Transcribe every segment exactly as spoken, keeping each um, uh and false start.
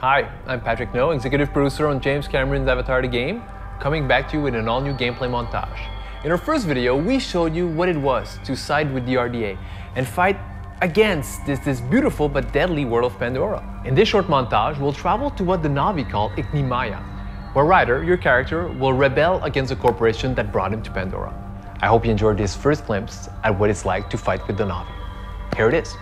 Hi, I'm Patrick No, executive producer on James Cameron's Avatar the Game, coming back to you with an all-new gameplay montage. In our first video, we showed you what it was to side with the R D A and fight against this, this beautiful but deadly world of Pandora. In this short montage, we'll travel to what the Na'vi call Ignimaia, where Ryder, your character, will rebel against the corporation that brought him to Pandora. I hope you enjoyed this first glimpse at what it's like to fight with the Na'vi. Here it is.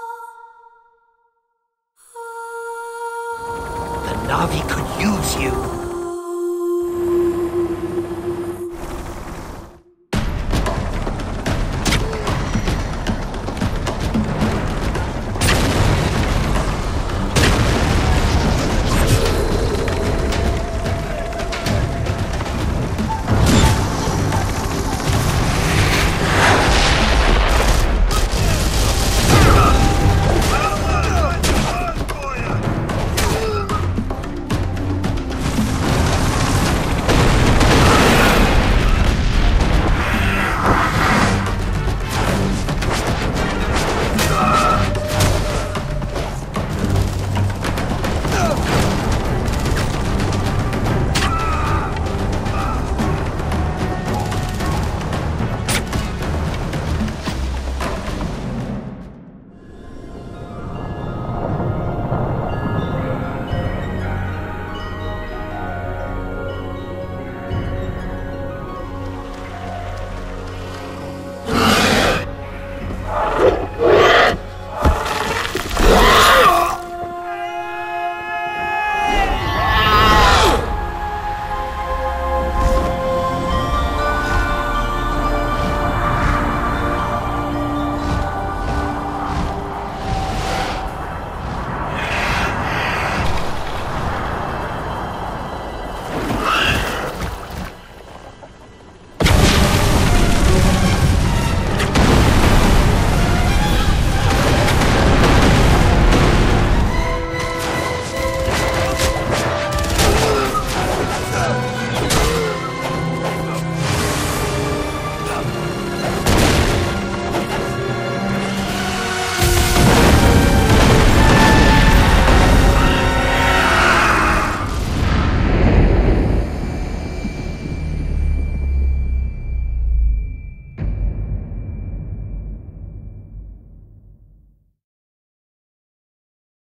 The Na'vi could use you.